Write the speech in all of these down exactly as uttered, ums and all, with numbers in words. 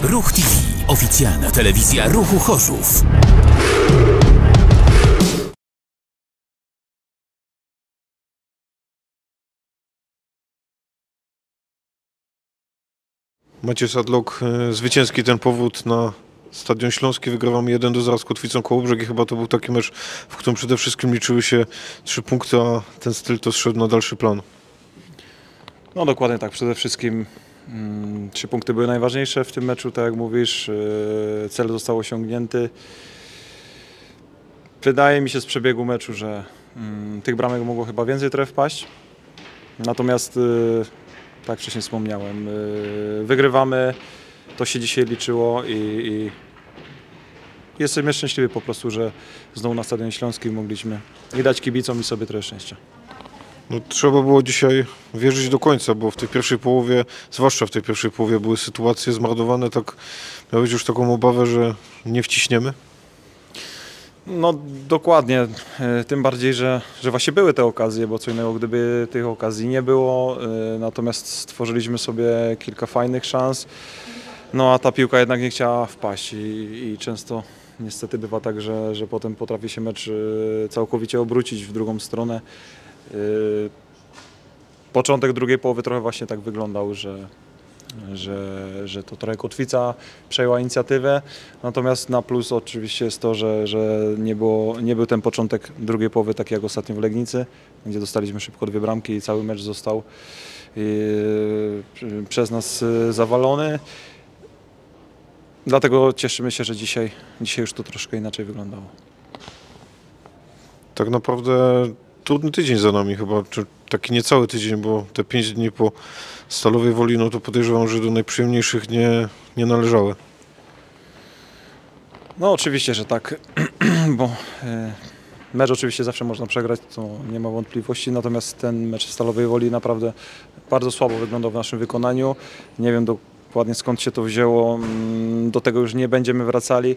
Ruch T V. Oficjalna telewizja Ruchu Chorzów. Maciej Sadlok, zwycięski ten powód na Stadion Śląski. Wygrywamy jeden do zera z Kotwicą Kołobrzeg i chyba to był taki mecz, w którym przede wszystkim liczyły się trzy punkty, a ten styl to zszedł na dalszy plan. No dokładnie tak, przede wszystkim mm, trzy punkty były najważniejsze w tym meczu, tak jak mówisz, yy, cel został osiągnięty. Wydaje mi się z przebiegu meczu, że yy, tych bramek mogło chyba więcej trochę wpaść, natomiast yy, tak jak wcześniej wspomniałem, yy, wygrywamy, to się dzisiaj liczyło i, i jestem szczęśliwy po prostu, że znowu na Stadionie Śląskim mogliśmy i dać kibicom i sobie trochę szczęścia. No, trzeba było dzisiaj wierzyć do końca, bo w tej pierwszej połowie, zwłaszcza w tej pierwszej połowie, były sytuacje zmarnowane. Tak, miałeś już taką obawę, że nie wciśniemy? No dokładnie, tym bardziej, że, że właśnie były te okazje, bo co innego gdyby tych okazji nie było, natomiast stworzyliśmy sobie kilka fajnych szans, no a ta piłka jednak nie chciała wpaść i, i często niestety bywa tak, że, że potem potrafi się mecz całkowicie obrócić w drugą stronę. Początek drugiej połowy trochę właśnie tak wyglądał, że, że, że to trochę Kotwica przejęła inicjatywę, natomiast na plus oczywiście jest to, że, że nie, było, nie był ten początek drugiej połowy taki jak ostatnio w Legnicy, gdzie dostaliśmy szybko dwie bramki i cały mecz został yy, przez nas zawalony. Dlatego cieszymy się, że dzisiaj, dzisiaj już to troszkę inaczej wyglądało. Tak naprawdę trudny tydzień za nami chyba, czy taki niecały tydzień, bo te pięć dni po Stalowej Woli, no to podejrzewam, że do najprzyjemniejszych nie, nie należały. No oczywiście, że tak, bo mecz oczywiście zawsze można przegrać, to nie ma wątpliwości, natomiast ten mecz w Stalowej Woli naprawdę bardzo słabo wyglądał w naszym wykonaniu. Nie wiem dokładnie skąd się to wzięło, do tego już nie będziemy wracali,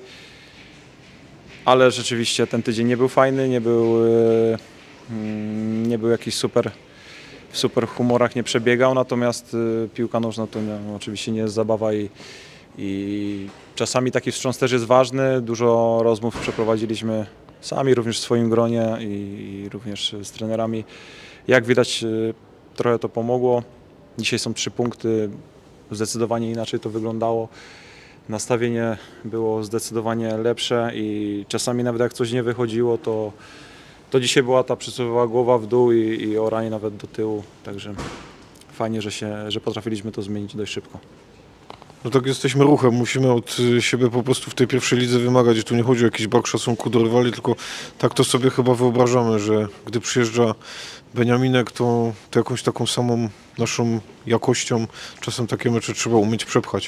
ale rzeczywiście ten tydzień nie był fajny, nie był, nie był jakiś super, w super humorach nie przebiegał, natomiast piłka nożna to nie, oczywiście nie jest zabawa i, i czasami taki wstrząs też jest ważny. Dużo rozmów przeprowadziliśmy sami, również w swoim gronie i, i również z trenerami. Jak widać, trochę to pomogło. Dzisiaj są trzy punkty, zdecydowanie inaczej to wyglądało. Nastawienie było zdecydowanie lepsze i czasami nawet jak coś nie wychodziło, to, to dzisiaj była ta przysłowiowa głowa w dół i, i oranie nawet do tyłu. Także fajnie, że, się, że potrafiliśmy to zmienić dość szybko. No tak, jesteśmy ruchem, musimy od siebie po prostu w tej pierwszej lidze wymagać. Tu nie chodzi o jakiś brak szacunku do rywali, tylko tak to sobie chyba wyobrażamy, że gdy przyjeżdża Beniaminek, to, to jakąś taką samą naszą jakością czasem takie mecze trzeba umieć przepchać.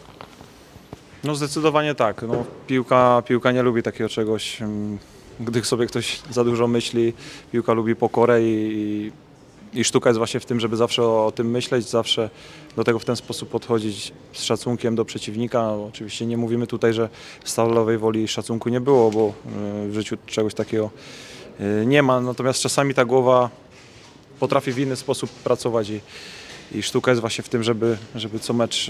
No zdecydowanie tak. No, piłka, piłka nie lubi takiego czegoś, gdy sobie ktoś za dużo myśli. Piłka lubi pokorę i, i sztuka jest właśnie w tym, żeby zawsze o, o tym myśleć, zawsze do tego w ten sposób podchodzić z szacunkiem do przeciwnika. Oczywiście nie mówimy tutaj, że w Stalowej Woli szacunku nie było, bo w życiu czegoś takiego nie ma. Natomiast czasami ta głowa potrafi w inny sposób pracować i, i sztuka jest właśnie w tym, żeby, żeby co mecz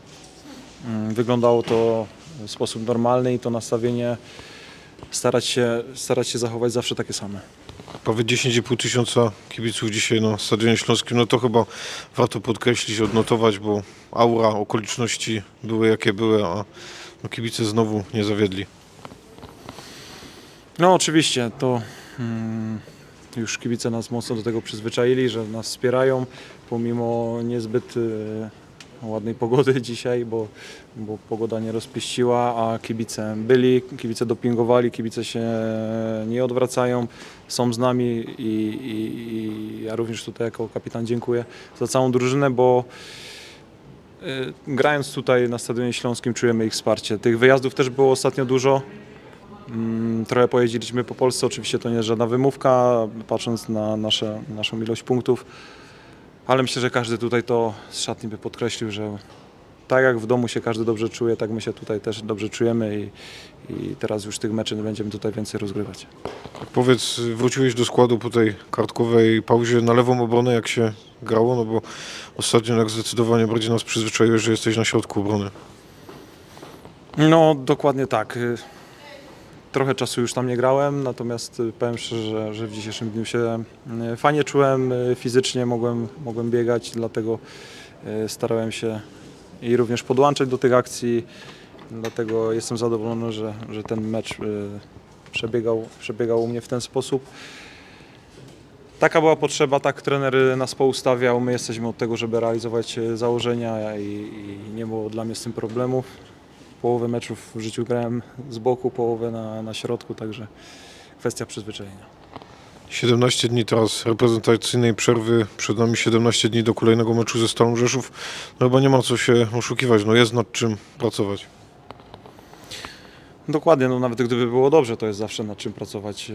wyglądało to w sposób normalny i to nastawienie starać się, starać się zachować zawsze takie same. Prawie dziesięć i pół tysiąca kibiców dzisiaj na Stadionie Śląskim, no to chyba warto podkreślić, odnotować, bo aura, okoliczności były jakie były, a no kibice znowu nie zawiedli. No oczywiście, to hmm, już kibice nas mocno do tego przyzwyczaili, że nas wspierają, pomimo niezbyt ładnej pogody dzisiaj, bo, bo pogoda nie rozpieściła, a kibice byli, kibice dopingowali, kibice się nie odwracają, są z nami i, i, i ja również tutaj jako kapitan dziękuję za całą drużynę, bo y, grając tutaj na Stadionie Śląskim czujemy ich wsparcie. Tych wyjazdów też było ostatnio dużo. Mm, trochę pojeździliśmy po Polsce, oczywiście to nie jest żadna wymówka, patrząc na nasze, naszą ilość punktów. Ale myślę, że każdy tutaj to z szatni by podkreślił, że tak jak w domu się każdy dobrze czuje, tak my się tutaj też dobrze czujemy i, i teraz już tych meczy będziemy tutaj więcej rozgrywać. Powiedz, wróciłeś do składu po tej kartkowej pauzie na lewą obronę, jak się grało, no bo ostatnio jak zdecydowanie bardziej nas przyzwyczaiłeś, że jesteś na środku obrony. No dokładnie tak. Y, Trochę czasu już tam nie grałem, natomiast y, powiem szczerze, że, że w dzisiejszym dniu się y, fajnie czułem, y, fizycznie mogłem, mogłem biegać, dlatego y, starałem się i również podłączać do tych akcji, dlatego jestem zadowolony, że, że ten mecz y, przebiegał, przebiegał u mnie w ten sposób. Taka była potrzeba, tak trener nas poustawiał, my jesteśmy od tego, żeby realizować y, założenia i, i nie było dla mnie z tym problemów. Połowę meczów w życiu grałem z boku, połowę na, na środku, także kwestia przyzwyczajenia. siedemnaście dni teraz reprezentacyjnej przerwy, przed nami siedemnaście dni do kolejnego meczu ze Stalą Rzeszów. No chyba nie ma co się oszukiwać, no jest nad czym pracować. Dokładnie, no nawet gdyby było dobrze, to jest zawsze nad czym pracować.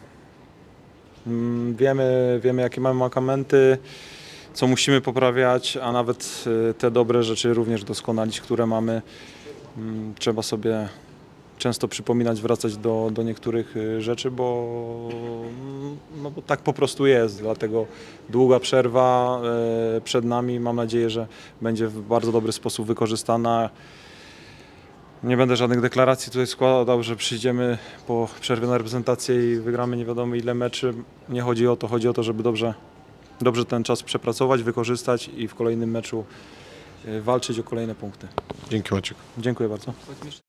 Mm, Wiemy, wiemy jakie mamy mankamenty, co musimy poprawiać, a nawet y, te dobre rzeczy również doskonalić, które mamy. Mm, Trzeba sobie często przypominać, wracać do, do niektórych y, rzeczy, bo, no, bo tak po prostu jest. Dlatego długa przerwa y, przed nami. Mam nadzieję, że będzie w bardzo dobry sposób wykorzystana. Nie będę żadnych deklaracji tutaj składał, że przyjdziemy po przerwie na reprezentację i wygramy nie wiadomo ile meczy. Nie chodzi o to, chodzi o to, żeby dobrze, dobrze ten czas przepracować, wykorzystać i w kolejnym meczu y, walczyć o kolejne punkty. Dzięki, Maciek. Dziękuję bardzo.